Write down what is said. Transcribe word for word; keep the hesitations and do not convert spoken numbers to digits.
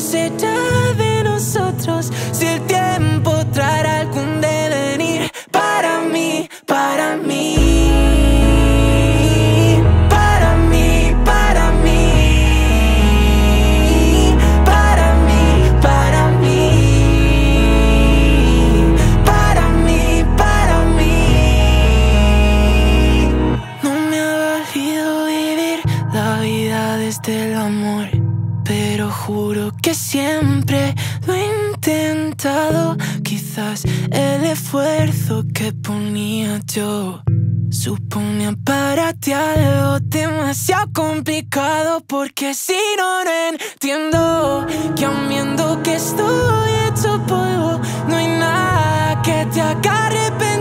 será de nosotros si el tiempo traerá algún devenir para mí, para mí? Para mí, para mí, para mí, para mí, para mí, para mí. No me ha valido vivir la vida desde el amor, pero juro que siempre lo he intentado. Quizás el esfuerzo que ponía yo suponía para ti algo demasiado complicado, porque si no, no entiendo que aun viendo que estoy hecho polvo, no hay nada que te haga arrepentir.